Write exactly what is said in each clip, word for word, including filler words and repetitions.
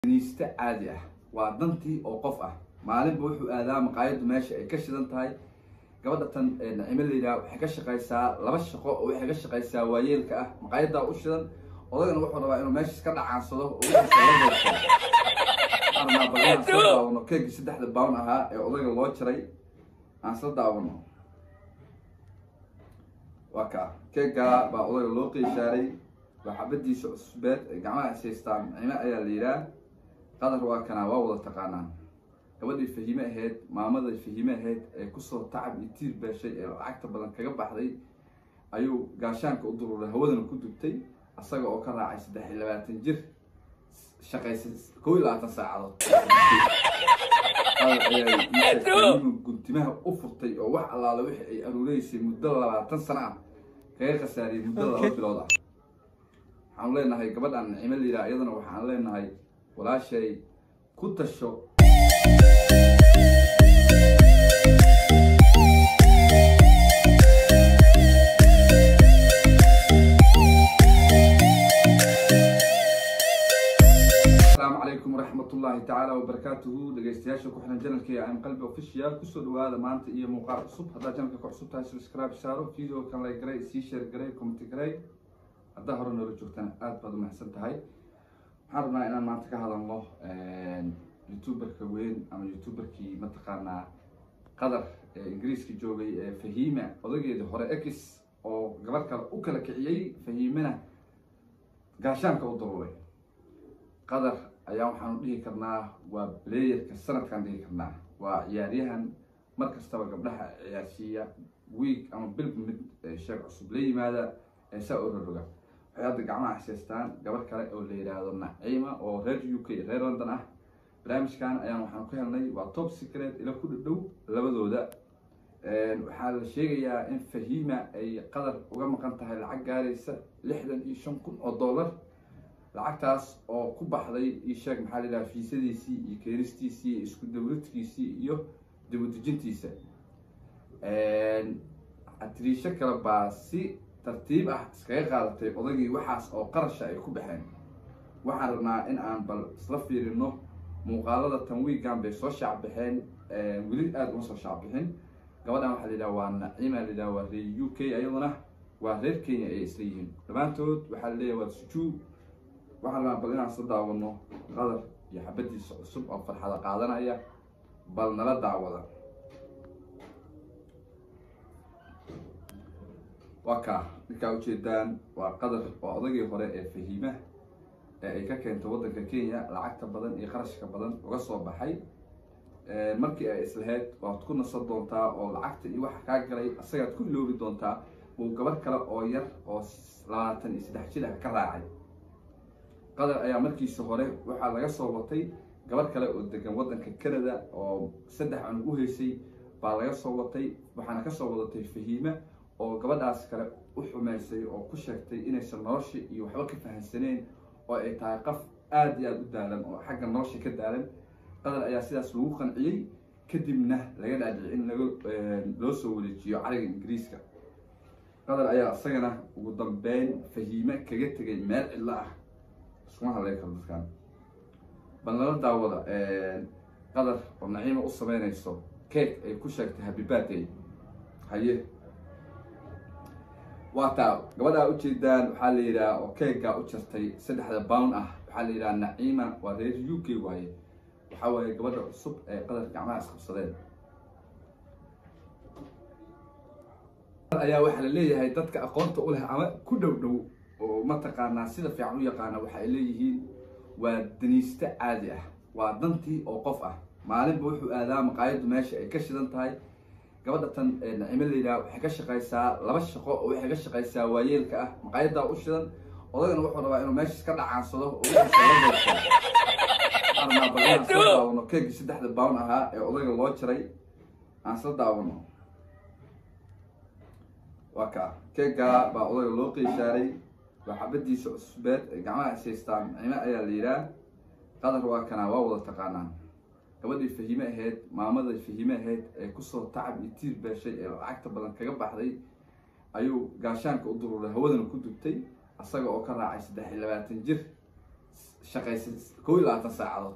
niista caadi ah waa dantii oo qof ah maalinba wuxuu aadaa maqaayadu meesha ay ka shidan tahay gabadha tan Nacimo leeyahay waxay ka shaqeysaa laba shaqo oo waxay ka shaqeysaa waayeelka ah maqaayada u shidan odagana wuxuu rabaa inuu meesha iska dhacaansado oo uu arma badan oo keeg saddexda pound ahaa ee odaga loo jiray aan soo daawano waka keega baa odaga loo qiishaaray waxabadiisa cusbeed gacmaha haystaan Nacimo ayaa leeyahay qadar waa kana waa wada taqaanaan gabadhii fahime ahayd maamada fahime ahayd ee ku soo tacab itiir beeshay ee lacagta badan kaga baxday ayuu gaashaanka u dururay hawadana ku dubtay asaga oo ka raacay saddex iyo labaatan jir shaqaysay kow iyo labaatan saacadood guntimaha u furtay oo wax allaala wixii ay aruureysay muddo labaatan sano ah kaga khasaariyay muddo laba bilood ah waxaan leenahay gabadhan Nacimo leeyahay iyadana waxaan leenahay walaashay ku tasho ورحمة الله تعالى وبركاته دقيستياشا كوحنا جنالكي عن قلبي اوفيشيال كسو دوادا مانتا إيا موقع عصب هدا جنالكي كو عصب تاي سبسكرايب سارو فيديو كان لايك غري سي شير غري كومنت غري هدا هورا نولو جوغتان آد بادو محسن تاي حاربنا إنان مانتا كهادا الله يوتيوبر كوين أما يوتيوبر كي متقانا قدر إنجليز كي جوغي فهيمة ودقي دي هورا إكس أو قبالكا أوكالا كعيي فهيمنا قاشان كو ضروري قدر ayaa waxaan u dhihi karnaa waa playerka sanadkan dhihi karnaa waa ciyaaryahan mar kastaba gabdhaha ciyaarsiiya week ama bil mid sheeg cusub la yimaada ee saa u roga waxay hadda gacmaha xaseystaan gabar kale oo la yiraahdo Nacimo oo reer U K reer London ah barnaamijkan ayaan waxaan ku helnay waa top secret ila ku dhow labadooda waxaa la sheegayaa in Fahima ay qadar uga maqan tahay lacag gaaraysa lixdan iyo shan kun oo dollar lacagtaas oo ku baxday ii sheeg maxaa la fiisadiisii iyo keeristiisii isku dawladkiisii iyo dibudujintiisa een atriisha kala baa si tartiib ah iskaga qaadatay odagii waxaas oo qarasha ay ku baxeen waxaan rabnaa in aan bal isla fiirino muuqaalada tan weegan bay soo shaac bixeen weli aad uma soo shaac bixin gabadhan waxaa la yidhaha waa Nacimo la yidhaha waa reer U K ayaduna waa reer Kenya ay isla yihiin dhammaantood waxaa la leeyahay waa sujuu waxaan la bal inaan soo daawano qadar iyo xabadiisa cusub oo farxada qaadanaya bal nala daawada waka ninka u jeedaan waa qadar oo odagii hore ee Fahima ee ay ka keentay wadanka Kenya lacagta badan iyo qarashka badan uga soo baxay ee markii ay islahayd waad ku nasan doontaa oo lacagta iyo wax ka galay asagaad ku iloobi doontaa oo gabar kale oo yar oo labaatan iyo saddex jir ah ka raacay qadar ayaa markiisa hore waxaa laga soo watay gabar kale oo degan wadanka Canada oo saddex aan u heysay baa laga soo watay waxaana ka soo wadatay Fahima oo gabadhaas kale u xumeysay oo ku sheegtay inaysan nolosha iyo waxba ka fahansaneen oo ay tahay qof aad iyo aad u daalan oo xagga nolosha ka daalan qadar ayaa sidaas lagu qanciyay kadibna laga dhaadhicin in laga loo soo wareejiyo cariga Ingiriiska qadar ayaa asagana ugu dambeyn Fahima kaga tagay meel cidla ah اسمها عليك الدكان بنلا داودا قدر ونعيمة أصبعين يسوع كيك كوشك هابي باتي هيه واتا قبلها أوتشيدان وحاليرا وكيكا أوتشستي سدح باون أه وحاليرا Nacimo ورير يوكي وهي وحاول قبلها الصب قدر جماعة خمسين ayaa waxa la leeyahay dadka aqoonta u leh ama ku dhow dhow oo ma taqaana sida fiican u yaqaan waxa ay leeyihiin waa daniista caadi ah waa dantii oo qof ah maalinba wuxuu aadaa maqaayadu meesha ay ka shidan tahay gabadha tan Nacimo leeyahay waxay ka shaqeysaa laba shaqo oo waxay ka shaqeysaa waayeelka ah maqaayada u shidan odagana wuxuu rabaa inuu meesha iska dhacaansado oo uu arma badan soo daawano keeg saddexda pound ahaa ee odaga loo jiray aan soo daawano waka keega baa odaga loo qiishaaray waxabadiisa cusbeed gacmaha haystaan Nacimo ayaa leeyahay qadar waa kana waa wada taqaanaan gabadhii Fahime ahayd maamada Fahime ahayd ee ku soo tacab itiir beeshay ee lacagta badan kaga baxday ayuu gaashaanka u dururay hawadana ku dubtay asaga oo ka raacay saddex iyo labaatan jir shaqaysay kow iyo labaatan saacadood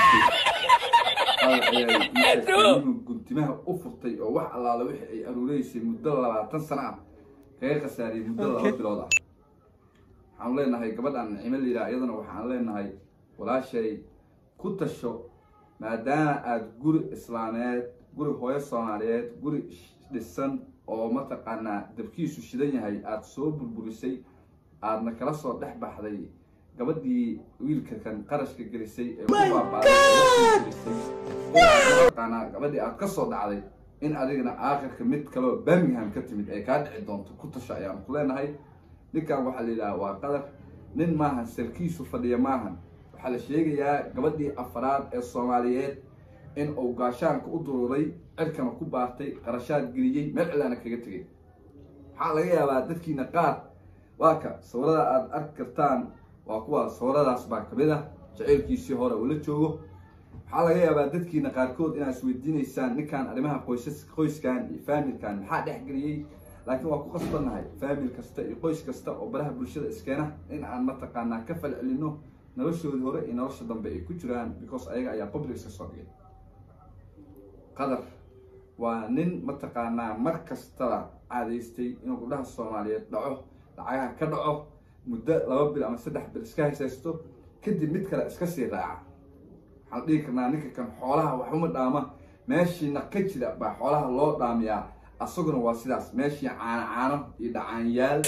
guntimaha u furtay oo wax allaala wixii ay aruureysay muddo labaatan sano ah kaga khasaariyay muddo laba bilood ah. waxaan leenahay gabadhan Naciimo la yiraahdo iyadana waxaan leenahay walaashay ku tasho maadaama aad guri islaameed guri hooyo Soomaaliyeed guri dhisan oo mataqaanaa dabkiisu shidan yahay aad soo burburisay aadna kala soo dhex baxday gabadhii wiilka kan qarashka gelisay ee ku baabaaday gabadhii aad ka soo dhacday in adigana aakhirka mid kale oo Birmingham ka timid ay ka dhici doonto ku tasho ayaan ku leenahay. ninkan waxa la yiraahdaa waa qadar nin maahan sarkiisu fadhiya maahan. waxaa la sheegayaa gabadhii afraad ee Soomaaliyeed in uu gaashaanka u dururay cirkana ku baartay qarashaad geliyay meel cilaana kaga tagay. waxaa laga yaabaa dadkiina qaar waa ka sawirada aad arki kartaan waa kuwa sawiradaas baa kamid ah jaceylkiisii hore uu la joogo. waxaa laga yaabaa dadkiina qaarkood inaad isweydiinaysaan ninkan arrimaha qoysas qoyskan iyo familkan maxaa dhex geliyay, laakiin waa ku qasbanahay famil kasta iyo qoys kasta oo baraha bulshada iskeena in aan mataqaanaa ka falcelino noloshoodii hore iyo nolosha dambe ay ku jiraan because ayaga ayaa public iska soo dhigay. qadar waa nin mataqaanaa mar kastaba caadaystay inuu gabdhaha Soomaaliyeed dhaco lacagaha ka dhaco muddo laba bil ama saddex bil iska haysto kadib mid kale iska sii raaca. waxaan dhihi karnaa ninka kan xoolaha wax uma dhaama meeshiina ka jira baa xoolaha loo dhaamiyaa asaguna waa sidaas meeshii caano caano iyo dhacaanyaal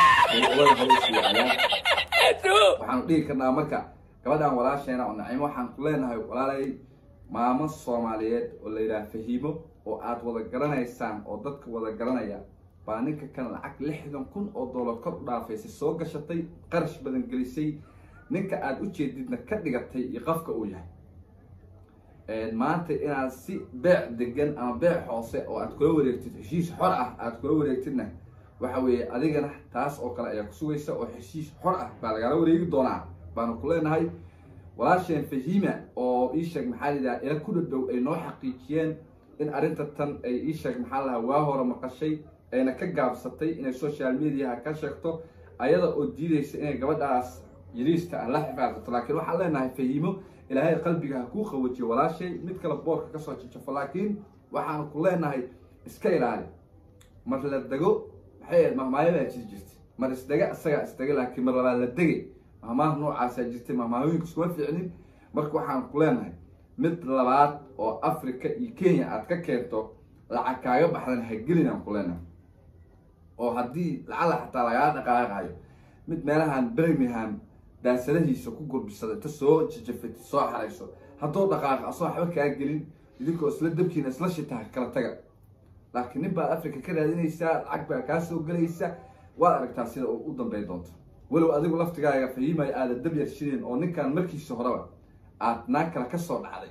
waxaan dhihi karnaa marka gabadhan walaasheena oo Naciimo waxaan ku leenahay walaalay maamo Soomaaliyeed oo la yiraahdo Fahiimo oo aad wada garanaysaan oo dadka wada garanaya baa ninka kan lacag lixdan kun oo dollar kor dhaafaysay soo gashatay qarash badan gelisay ninka aad u jeedidna ka dhigatay iyo qafka uu yahay. maanta inaad si beec degan ama beec hoose oo aad kula wareegtid heshiis xor ah aad kula wareegtidna waxa weeye adigana taas oo kale ayaa ku sugaysa oo heshiis xor ah baa lagala wareegi doonaa baanu ku leenahay. walaasheen Fahiima oo ii sheeg maxaa la yidhaha ila ku dhadhow ay noo xaqiijiyeen in arrinta tan ay ii sheeg maxaa lahaa waa hore maqashay ayna ka gaabsatay inay social mediaha ka sheegto ayada oo diidaysa inay gabadhaas yiriista ah la xifaalto. laakiin waxaan leenahay Fahiimo ilaahay qalbiga ha kuu qawajiyo walaashay mid kale boorka ka soo jajafo laakiin waxaan ku leenahay iska ilaali mar la dago maxay mahmaayada jiri jirtay mar isdaga asaga isdaga laakiin mar labaad la degay mahmaah noocaas jirtay mahmaahooyinka isku fiicnin. marka waxaan ku leenahay mid labaad oo Afrika iyo Kenya aad ka keento lacag kaaga baxdan ha gelin aan ku leenahay oo haddii lacala xataa lagaa dhaqaaqayo mid meelahan Birmingham daasadahiisa ku gurbisaday ta soo jajafay soo xarayso haddoo dhaqaaqa asoo waxba kaa gelin idinkoo isla dabkiina isla shitaa kala taga. laakiin nin baa Afrika ka raadinaysaa lacag baa kaa soo gelaysa waad aragtaa sida uu u dambeyn doonto walow adigu laftigaaga Fahiimay aada dab yar shideen oo ninkan markiisa horeba aad naag kale ka soo dhacday.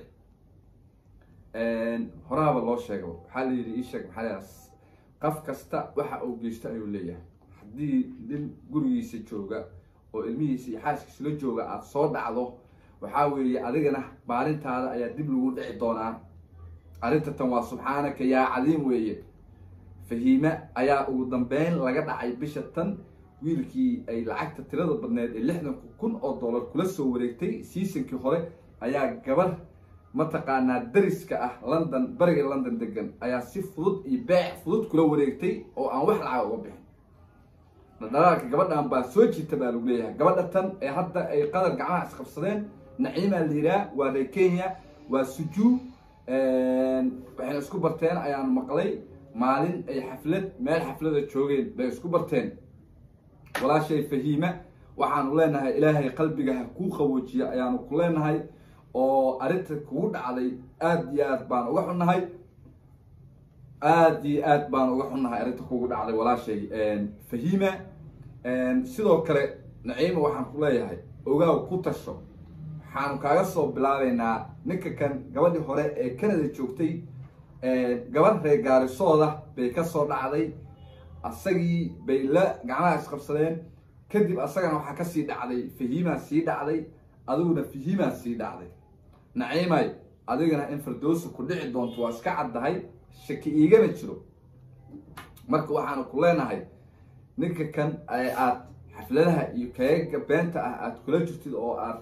horaaba loo sheego waxaa la yidhi ii sheeg maxaa qof kasta waxa uu geysto ayuu leeyahay. haddii nin gurigiisa jooga oo ilmihiisa iyo xaaskiisa la jooga aad soo dhacdo waxaa weeye adigana maalintaada ayaa dib lagu dhici doonaa. arrinta tan waa subxaanaka yaa cadiim weeye. Fahiima ayaa ugu dambeyn laga dhacay bisha tan wiilkii ay lacagta tirada badneed ee lixdan kun oo dollar kula soo wareegtay seasonkii hore ayaa gabar mataqaanaa dariska ah London bariga London degan ayaa si fudud iyo beec fudud kula wareegtay oo aan wax lacag uga bixin. dadaalka gabadhan baa soo jiita baa lagu leeyahay. gabadha tan ee hadda ay qadar gacmaha isqabsadeen Naciimo la yiraahdo waa reer Kenya waa Suju waxay isku barteen ayaan maqlay maalin ay xaflad meel xaflada joogeen bay isku barteen. walaashay Fahiima waxaan u leenahay ilaahay qalbiga ha kuu qawajiyo ayaan ku leenahay oo arrinta kugu dhacday aad iyo aad baan uga xunnahay aad iyo aad baan uga xunnahay arrinta kugu dhacday walaashay Fahiima. sidoo kale Naciimo waxaan ku leeyahay ogaaw ku tasho waxaan kaaga soo bilaabaynaa ninka kan gabadhii hore ee Canada joogtay gabadh reer Gaarisooda bay ka soo dhacday asagii bay la gacmaha isqabsadeen kadib asagana waxaa ka sii dhacday Fahiima sii dhacday adiguna Fahiima sii dhacday. Naciimay adigana in Firdawsi ku dhici doonto waa iska caddahay shaki iigama jiro. marka waxaan ku leenahay ninka kan ay aad xafladaha iyo keega beenta ah aad kula jirtid oo aad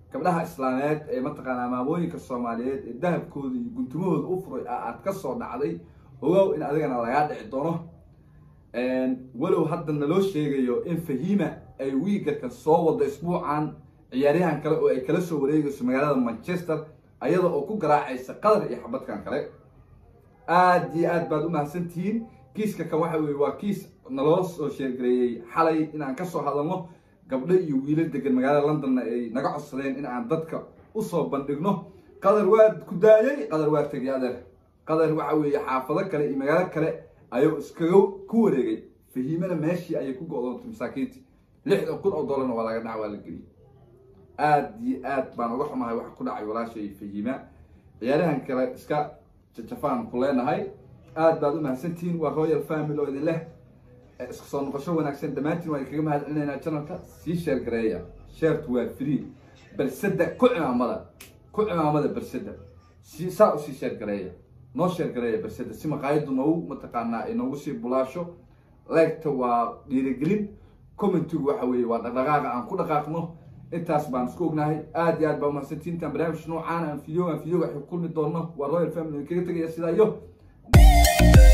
gabdhaha islaameed ee mataqaanaa maamooyinka Soomaaliyeed ee dahabkooda iyo guntumahooda u furay aad ka soo dhacday ogow in adigana laga dhici doono een walow hadda naloo sheegayo in Fahima ay wiigarka soo wado isbuucan ciyaaryahan kale oo ay kala soo wareegayso magaalada Manchester ayada oo ku garaacaysa qadar iyo xabadkan kale aad iyo aad baad u mahadsantihiin kiiska kan waxa weeye waa kiis naloo soo sheegareeyay xalay in aan ka soo hadalno gabdho iyo wiilal degan magaalada London ay naga codsadeen in aan dadka u soo bandhigno qadar waa ku daayay qadar waa tagay adeer qadar waxa weeye xaafado kale iyo magaalo kale ayuu iskaga ku wareegay Fahimana meeshii ay ku go'doontay masaakiintii lixdan kun oo dollar waa laga dhacay waa la geliyay aad iyo aad baan uga xumahay wax ku dhacay walaashay Fahima ciyaarahan kale iska jajafaan ku leenahay aad baad u mahadsantihiin waa Royal Family oo idin leh isku soo noqosho wanaagsan dhamaantiin waan kaga mahadcelinaynaa channelka sii share gareeya share waa free balsada ku cimaamada ku cimaamada balsada si saa u sii share gareeya noo share gareeya balsada si maqaayadu noo mataqaanaa inoogu sii bulaasho like-ta waa dhiirigelin comment-igu waxa weeye waa dhaqdhaqaaqa aan ku dhaqaaqno intaas baan isku ognahay aad iyo aad baa mahadsantihiin intaan barnaamij noocaan aan video aan video waxay kulmi doono waa Royal Family kaga tagaya sidaa iyo